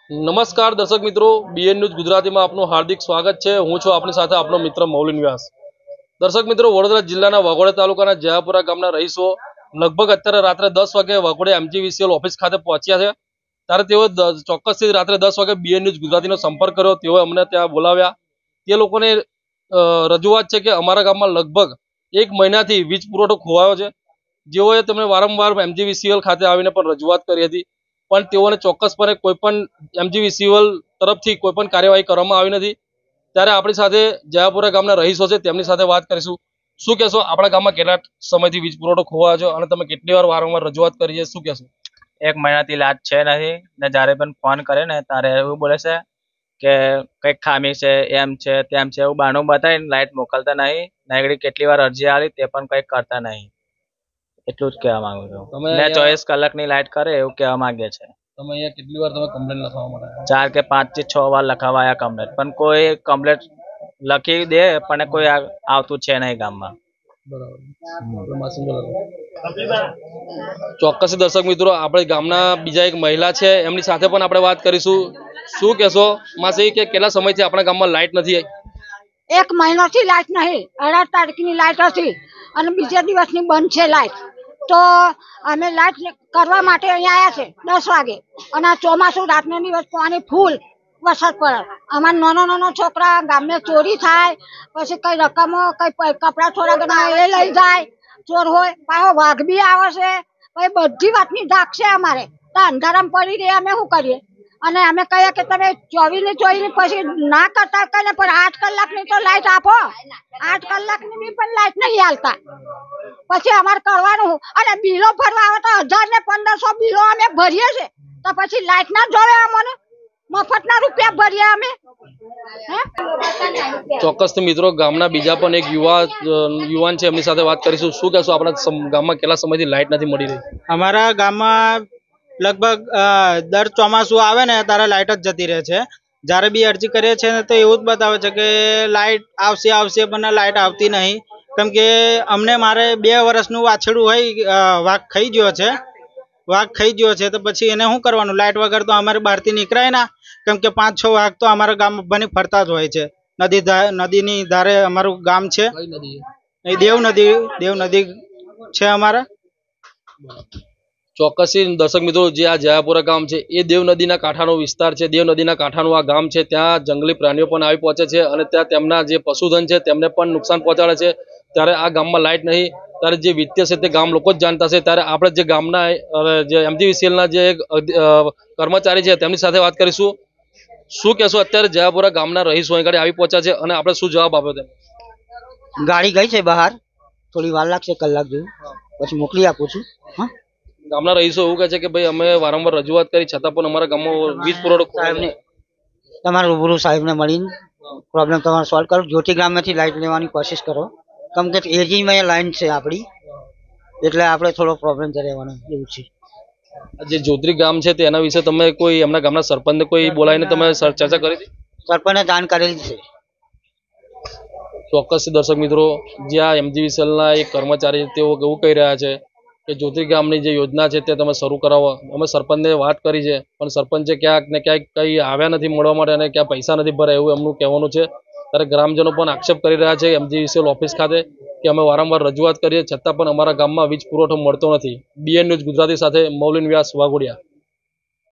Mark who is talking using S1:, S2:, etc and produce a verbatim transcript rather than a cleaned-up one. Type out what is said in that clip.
S1: નમસ્કાર દર્શક મિત્રો, બીએન ન્યૂઝ ગુજરાતીમાં આપનું હાર્દિક સ્વાગત છે। હું છું આપની સાથે આપનો મિત્ર મૌલિન વ્યાસ। દર્શક મિત્રો, વડોદરા જિલ્લાના વાઘોડિયા તાલુકાના જયાપુરા ગામના રહીશો લગભગ અત્યારે રાત્રે દસ વાગે વાઘોડિયા એમજીવીસીએલ ઓફિસ ખાતે પહોંચ્યા છે। ત્યારે તેઓ ચોક્કસથી રાત્રે દસ વાગે બીએન ન્યૂઝ ગુજરાતીનો સંપર્ક કર્યો। તેઓ અમને ત્યાં બોલાવ્યા। તે લોકોને રજૂઆત છે કે અમારા ગામમાં લગભગ એક મહિનાથી વીજ પુરવઠો ખોવાયો છે। જેઓએ તેમને વારંવાર એમજીવીસીએલ ખાતે આવીને પણ રજૂઆત કરી હતી, પણ તેઓને ચોક્કસપણે કોઈ પણ એમજીવીસીએલ તરફથી કોઈ પણ કાર્યવાહી કરવામાં આવી નથી। ત્યારે આપણી સાથે જયાપુરા ગામના રહીશો છે, તેમની સાથે વાત કરીશું। શું કહેશો, આપણા ગામમાં કેટલા સમયથી વીજ પુરવઠો ખોવાયો છે અને તમે કેટલી વાર વારંવાર રજૂઆત કરી છે, શું કહેશો?
S2: એક મહિનાથી લાઈટ છે નથી ને જ્યારે પણ ફોન કરે ને ત્યારે એવું બોલે છે કે કંઈક ખામી છે, એમ છે તેમ છે, એવું બહાનું બતાવીને લાઈટ મોકલતા નહીં। નાગરિક કેટલી વાર અરજી આવી તે પણ કંઈક કરતા નહીં। એટલું જ કહેવા માંગુ છું। ને ચોવીસ કલાકની લાઈટ કરે એવું કહેવા માંગે છે।
S1: તમે અહીંયા કેટલી વાર તમે કમ્પ્લેન લખાવવા માટે?
S2: ચાર કે પાંચ થી છ વાર લખાવાયા કમ્પ્લેટ, પણ કોઈ કમ્પ્લેટ લખી દે પણ કોઈ આવતું છે નહીં ગામમાં।
S1: ચોક્કસ દર્શક મિત્રો, આપણે ગામના બીજા એક મહિલા છે, એમની સાથે પણ આપણે વાત કરીશું। શું કહેશો માસી કે કેટલા સમયથી આપણા ગામમાં લાઈટ નથી આવી?
S3: એક મહિનાથી લાઈટ નહીં, અઢાર તારીખની લાઈટ હતી અને બીજા દિવસની બંધ છે લાઈટ। તો અમે લાઈટ કરવા માટે અહીંયા આવ્યા છે દસ વાગે, અને આ ચોમાસું રાતનો દિવસ પાણી ફૂલ વરસાદ પડે। અમારા નાનો નાનો છોકરા ગામને ચોરી થાય, પછી કઈ રકમો કઈ કપડા થોડા ઘણા એ લઈ જાય, ચોર હોય પાછો વાઘ બી આવે છે, પછી બધી વાતની ધાક છે અમારે। તો અંધારામાં પડી રહી અમે શું કરીએ? અને અમે કહીએ કે તમે ચોવીસ ને ચોવીસ પછી ના કરતા કહીને, પણ આઠ કલાકની તો લાઈટ આપો। આઠ કલાકની બી પણ લાઈટ નહીં હાલતા, પછી અમારે કરવાનું। અને બિલો ભરવા આવે તો હજાર ને પંદરસો બિલો અમે ભરીએ છીએ, તો પછી લાઈટ ના જોવે અમને? મફતના રૂપિયા ભરીએ અમે।
S1: ચોક્કસ મિત્રો, ગામના બીજા પણ એક યુવા યુવાન છે, એમની સાથે વાત કરીશું। શું કહેશો, આપણા ગામમાં કેટલા સમયથી લાઈટ નથી મળી રહી?
S4: અમારા ગામમાં લગભગ દર ચોમાસું આવે ને ત્યારે લાઈટ જ જતી રહે છે। જ્યારે બી અરજી કરીએ છીએ તો એવું જ બતાવે છે કે લાઈટ આવશે આવશે પણ લાઈટ આવતી નહીં। કેમ કે અમને મારે બે વર્ષનું વાછડું હોય, વાઘ ખાઈ ગયો છે વાઘ ખાઈ ગયો છે તો પછી એને શું કરવાનું? લાઈટ વગર તો અમારે બહારથી નીકળાય ના, કેમ કે પાંચ છ વાઘ તો અમારા ગામ બની ફરતા જ હોય છે। નદી નદીની ધારે અમારું ગામ છે, એ દેવ નદી દેવ નદી છે અમારા।
S1: ચોક્કસથી દર્શક મિત્રો, જે આ જયાપુરા ગામ છે એ દેવ નદીના કાંઠાનો વિસ્તાર છે। દેવ નદીના કાંઠાનું આ ગામ છે, ત્યાં જંગલી પ્રાણીઓ પણ આવી પહોંચે છે અને ત્યાં તેમના જે પશુધન છે તેમને પણ નુકસાન પહોંચાડે છે। ત્યારે આ ગામમાં લાઈટ નહીં, ત્યારે જે વિત્ય છે તે ગામ લોકો જ જાણતા છે। ત્યારે આપણે જે ગામના જે એમજીવીસીએલના જે કર્મચારી છે તેમની સાથે વાત કરીશું। શું કહેશો, અત્યારે જયાપુરા ગામના રહીશો અહીં આગળ આવી પહોંચ્યા છે અને આપણે શું જવાબ આપ્યો તેમ?
S5: ગાડી ગઈ છે બહાર, થોડી વાર લાગશે, કલાક જેવું, પછી મોકલી આપું છું। હા,
S1: ગામના રહીશો એવું કહે છે કે ભાઈ અમે વારંવાર રજૂઆત કરી છતાં પણ અમારા ગામમાં વીજ પુરવઠો
S5: સાહેબને તમારા રૂબરૂ સાહેબને મળીને પ્રોબ્લેમ તમારે સોલ્વ કરો। જ્યોતિ ગ્રામમાંથી લાઈટ લેવાની કોશિશ કરો, કેમ કે એજીમાં લાઈન છે આપણી, એટલે આપણે થોડો પ્રોબ્લેમ તો રહેવાનો એવું છે।
S1: જે જ્યોતિ ગામ છે તેના વિશે તમે કોઈ એમના ગામના સરપંચને કોઈ બોલાવીને તમે ચર્ચા કરી હતી?
S5: સરપંચને જાણ કરેલી છે।
S1: ચોક્કસ દર્શક મિત્રો, જે આ એમજીવીસીએલના એક કર્મચારી તેઓ એવું કહી રહ્યા છે કે જ્યોતિ ગામની જે યોજના છે તે તમે શરૂ કરાવો। અમે સરપંચને વાત કરી છે, પણ સરપંચે ક્યાંક ને ક્યાંક કંઈ આવ્યા નથી મળવા માટે અને ક્યાં પૈસા નથી ભરાય એવું એમનું કહેવાનું છે। ત્યારે ગ્રામજનો પણ આક્ષેપ કરી રહ્યા છે એમજીવીસીએલ ઓફિસ ખાતે કે અમે વારંવાર રજૂઆત કરીએ છતાં પણ અમારા ગામમાં વીજ પુરવઠો મળતો નથી। બીએન ન્યૂઝ ગુજરાતી સાથે મૌલિન વ્યાસ, વાઘોડિયા।